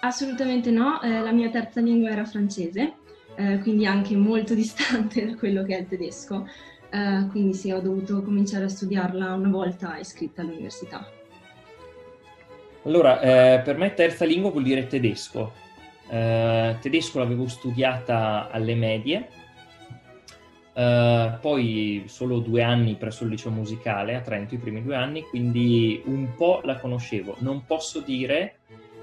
Assolutamente no, la mia terza lingua era francese, quindi anche molto distante da quello che è il tedesco, quindi sì, ho dovuto cominciare a studiarla una volta iscritta all'università. Allora, per me terza lingua vuol dire tedesco. Tedesco l'avevo studiata alle medie, poi solo 2 anni presso il liceo musicale a Trento, i primi 2 anni, quindi un po' la conoscevo. Non posso dire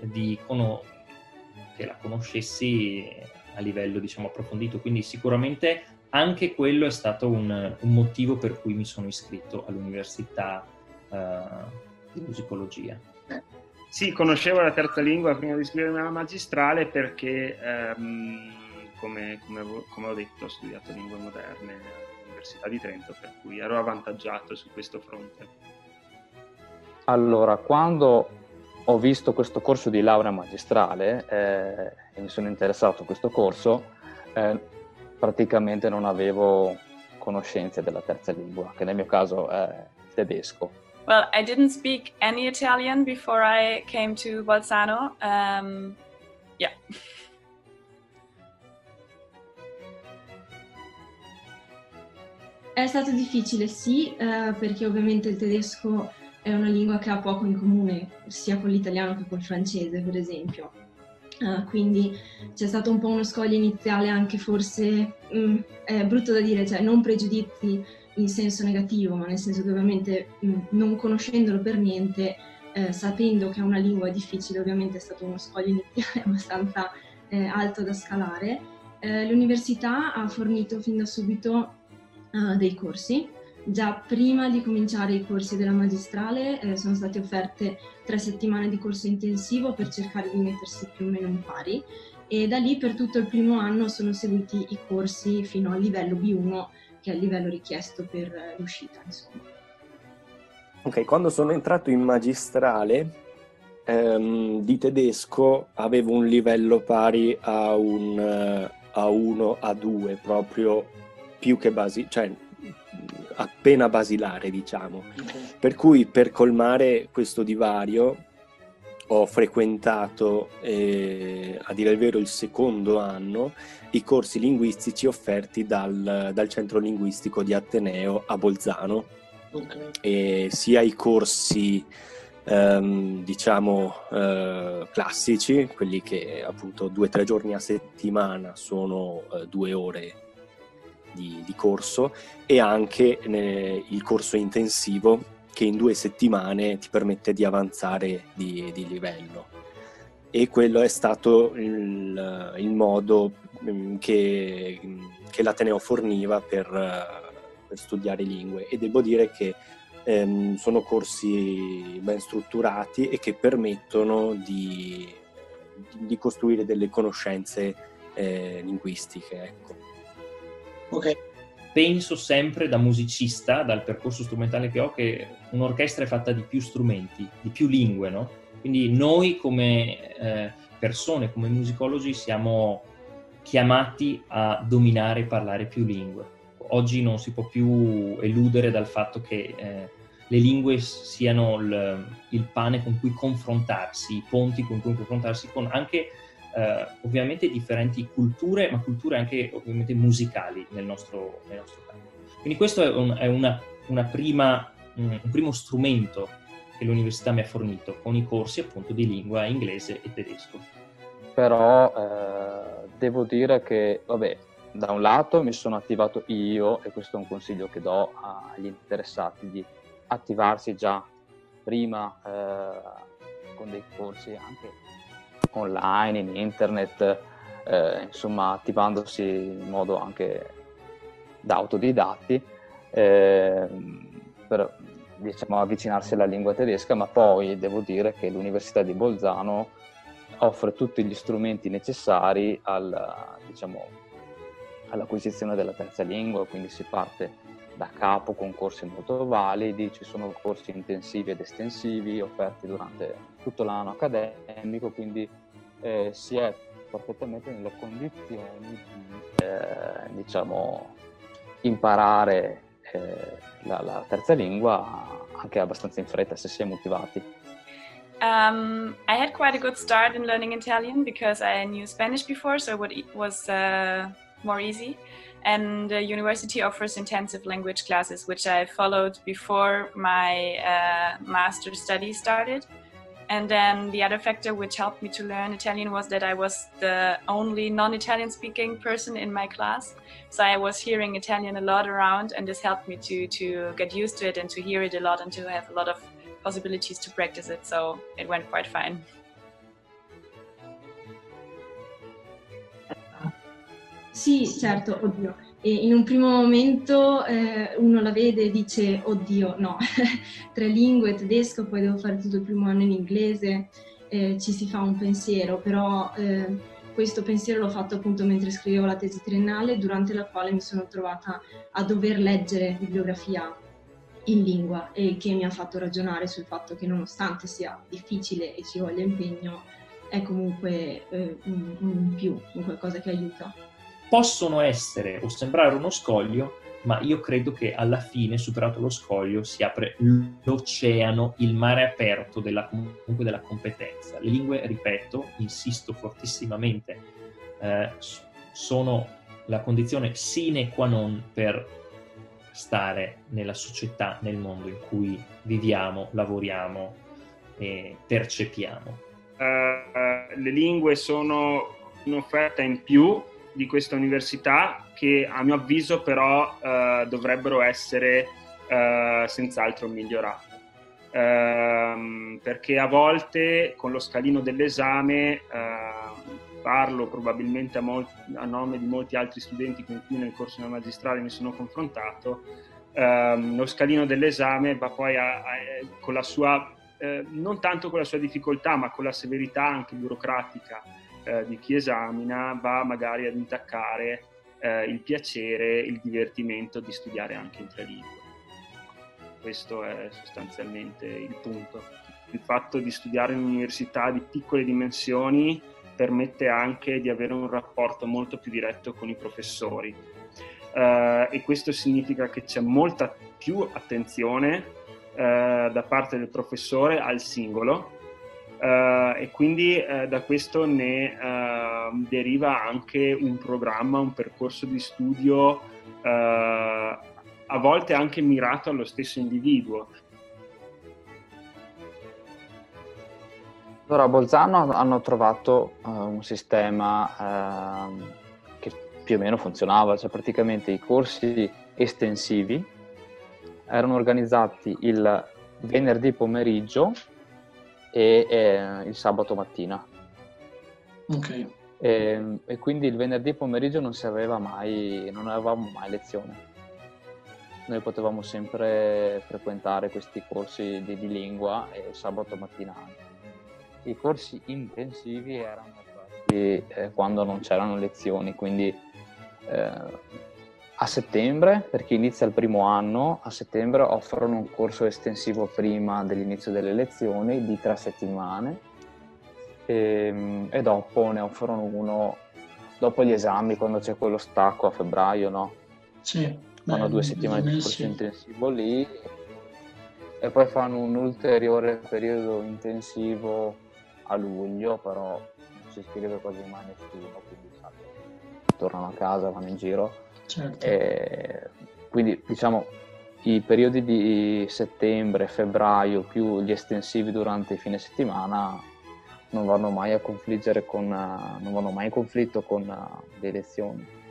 che la conoscessi a livello, diciamo, approfondito, quindi sicuramente anche quello è stato un motivo per cui mi sono iscritto all'università di musicologia. Sì, conoscevo la terza lingua prima di iscrivermi alla magistrale perché, come ho detto, ho studiato lingue moderne all'Università di Trento, per cui ero avvantaggiato su questo fronte. Allora, quando ho visto questo corso di laurea magistrale e mi sono interessato a questo corso, praticamente non avevo conoscenze della terza lingua, che nel mio caso è il tedesco. Well, I didn't speak any Italian before I came to Bolzano. Yeah. È stato difficile, sì, perché ovviamente il tedesco è una lingua che ha poco in comune sia con l'italiano che col francese, per esempio. Quindi c'è stato un po' uno scoglio iniziale anche forse, è brutto da dire, cioè non pregiudizi in senso negativo, ma nel senso che ovviamente non conoscendolo per niente, sapendo che è una lingua difficile, ovviamente è stato uno scoglio iniziale abbastanza alto da scalare. L'università ha fornito fin da subito dei corsi. Già prima di cominciare i corsi della magistrale sono state offerte 3 settimane di corso intensivo per cercare di mettersi più o meno in pari, e da lì per tutto il primo anno sono seguiti i corsi fino al livello B1, che è il livello richiesto per l'uscita, insomma. Ok, quando sono entrato in magistrale di tedesco avevo un livello pari a un A1, A2, proprio più che cioè appena basilare, diciamo. Per cui per colmare questo divario ho frequentato, a dire il vero, il secondo anno, i corsi linguistici offerti dal Centro Linguistico di Ateneo a Bolzano. E sia i corsi diciamo classici, quelli che appunto 2 o 3 giorni a settimana sono 2 ore di corso, e anche il corso intensivo che in 2 settimane ti permette di avanzare di livello. E quello è stato il modo che l'Ateneo forniva per studiare lingue, e devo dire che sono corsi ben strutturati e che permettono di costruire delle conoscenze linguistiche, ecco. Ok. Penso sempre da musicista, dal percorso strumentale che ho, che un'orchestra è fatta di più strumenti, di più lingue, no? Quindi noi come persone, come musicologi, siamo chiamati a dominare e parlare più lingue. Oggi non si può più eludere dal fatto che le lingue siano il pane con cui confrontarsi, i ponti con cui confrontarsi con anche ovviamente differenti culture, ma culture anche ovviamente musicali nel nostro campo. Quindi questo è un primo strumento che l'università mi ha fornito, con i corsi appunto di lingua inglese e tedesco. Però devo dire che, vabbè, da un lato mi sono attivato io, e questo è un consiglio che do agli interessati, di attivarsi già prima con dei corsi anche online, in internet, insomma attivandosi in modo anche da autodidatti per, diciamo, avvicinarsi alla lingua tedesca. Ma poi devo dire che l'Università di Bolzano offre tutti gli strumenti necessari all'acquisizione della terza lingua, quindi si parte da capo con corsi molto validi, ci sono corsi intensivi ed estensivi offerti durante tutto l'anno accademico, quindi si è perfettamente nelle condizioni di diciamo, imparare la terza lingua anche abbastanza in fretta, se si è motivati. I had quite a good start in learning Italian because I knew Spanish before, so it was more easy. And the university offers intensive language classes, which I followed before my master's studies started. And then the other factor which helped me to learn Italian was that I was the only non-Italian speaking person in my class. So I was hearing Italian a lot around, and this helped me to get used to it and to hear it a lot and to have a lot of possibilities to practice it. So it went quite fine. Sì, certo, oddio. E in un primo momento uno la vede e dice, oddio, no, 3 lingue, tedesco, poi devo fare tutto il primo anno in inglese, ci si fa un pensiero, però questo pensiero l'ho fatto appunto mentre scrivevo la tesi triennale, durante la quale mi sono trovata a dover leggere bibliografia in lingua, e che mi ha fatto ragionare sul fatto che, nonostante sia difficile e ci voglia impegno, è comunque un più, un qualcosa che aiuta. Possono essere o sembrare uno scoglio, ma io credo che alla fine, superato lo scoglio, si apre l'oceano, il mare aperto comunque della competenza. Le lingue, ripeto, insisto fortissimamente, sono la condizione sine qua non per stare nella società, nel mondo in cui viviamo, lavoriamo e percepiamo. Le lingue sono un'offerta in più di questa università, che a mio avviso però dovrebbero essere senz'altro migliorate, perché a volte con lo scalino dell'esame, parlo probabilmente a nome di molti altri studenti con cui nel corso della magistrale mi sono confrontato, lo scalino dell'esame va poi con la sua, non tanto con la sua difficoltà, ma con la severità anche burocratica di chi esamina, va magari ad intaccare il piacere, il divertimento di studiare anche in 3 lingue. Questo è sostanzialmente il punto. Il fatto di studiare in un'università di piccole dimensioni permette anche di avere un rapporto molto più diretto con i professori, e questo significa che c'è molta più attenzione da parte del professore al singolo, e quindi da questo ne deriva anche un programma, un percorso di studio a volte anche mirato allo stesso individuo. Allora, a Bolzano hanno trovato un sistema che più o meno funzionava, cioè praticamente i corsi estensivi erano organizzati il venerdì pomeriggio e il sabato mattina. Ok. E quindi il venerdì pomeriggio non avevamo mai lezione. Noi potevamo sempre frequentare questi corsi di lingua, e il sabato mattina anche. I corsi intensivi erano quando non c'erano lezioni, quindi a settembre, perché inizia il primo anno, a settembre offrono un corso estensivo prima dell'inizio delle lezioni di 3 settimane, e dopo ne offrono uno dopo gli esami, quando c'è quello stacco a febbraio, no? Sì. Fanno 2 settimane di corso intensivo lì, e poi fanno un ulteriore periodo intensivo a luglio, però non si iscrive quasi mai nessuno, quindi tornano a casa, vanno in giro. Certo. Quindi diciamo i periodi di settembre, febbraio più gli estensivi durante i fine settimana non vanno mai a confliggere non vanno mai in conflitto con le lezioni.